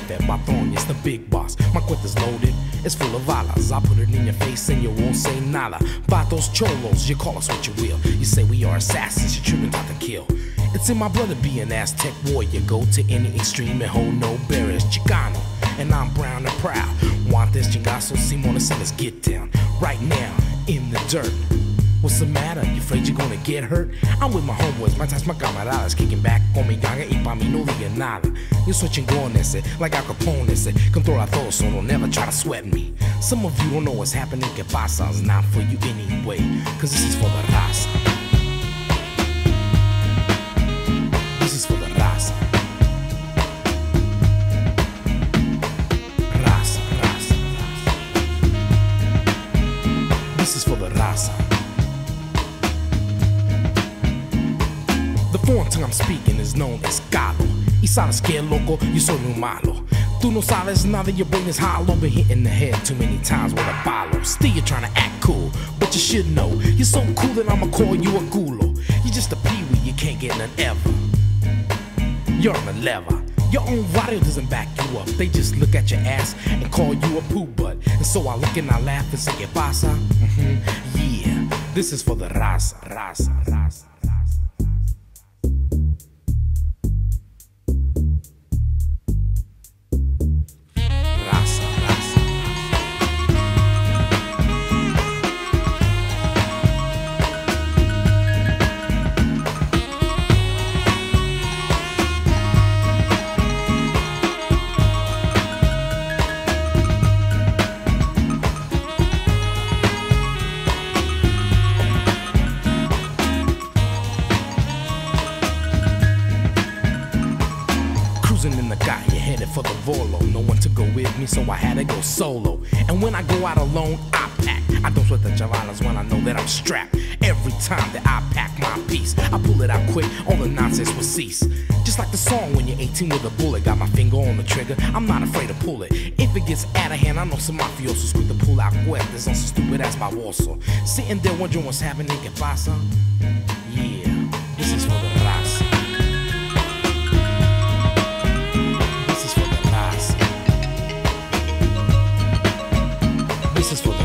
jefe, patron, it's the big boss. My cuete's loaded, it's full of balas. I put it in your face and you won't say nada. Vatos, cholos, you call us what you will. You say we are assassins, you're tripping out to kill. It's in my blood to be an Aztec warrior. Go to any extreme and hold no barriers. Chicano, and I'm brown and proud. Guantes, chingaso, simón, let's get down. Right now, in the dirt. What's the matter? You afraid you're gonna get hurt? I'm with my homeboys, my camaradas, kicking back con mi ganga y pa' mí no diga nada. Yo soy chingon ese, like a Capone ese, Controlo todos, so don't never try to sweat me. Some of you don't know what's happening, que pasa, it's not for you anyway, cause this is for the Raza. This is for the Raza. Raza, Raza, Raza. This is for the Raza. The foreign tongue I'm speaking is known as galo. Y sabes que loco, yo soy un malo. Tú no sabes nada, your brain is hollow. Been hit in the head too many times with a palo. Still you're trying to act cool, but you should know you're so cool that I'ma call you a gulo. You're just a peewee, you can't get none ever. You're on the lever. Your own barrio doesn't back you up. They just look at your ass and call you a poo butt. And so I look and I laugh and say, ¿Qué pasa? Yeah, this is for the Raza, Raza, Raza. In the guy, you headed for the Volo. No one to go with me, so I had to go solo. And when I go out alone, I pack. I don't sweat the chavalas when I know that I'm strapped. Every time that I pack my piece, I pull it out quick, all the nonsense will cease. Just like the song when you're 18 with a bullet. Got my finger on the trigger, I'm not afraid to pull it. If it gets out of hand, I know some mafiosos quick to pull out cuetes on some stupid ass baboso. Sitting there wondering what's happening, ¿Qué pasa? Yeah, this is for the Raza. This is for